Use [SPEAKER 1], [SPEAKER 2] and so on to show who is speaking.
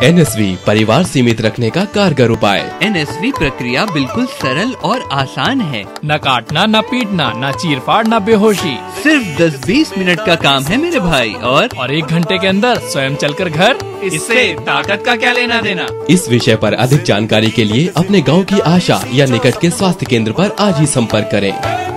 [SPEAKER 1] NSV परिवार सीमित रखने का कारगर उपाय।
[SPEAKER 2] NSV प्रक्रिया बिल्कुल सरल और आसान है।
[SPEAKER 3] न काटना, न पीटना, न चीरफाड़, न बेहोशी।
[SPEAKER 2] सिर्फ 10-20 मिनट का काम है मेरे भाई।
[SPEAKER 3] और 1 घंटे के अंदर स्वयं चलकर घर। इससे ताकत का क्या लेना देना।
[SPEAKER 1] इस विषय पर अधिक जानकारी के लिए अपने गांव की आशा या निकट के स्वास्थ्य केंद्र पर आज ही संपर्क करें।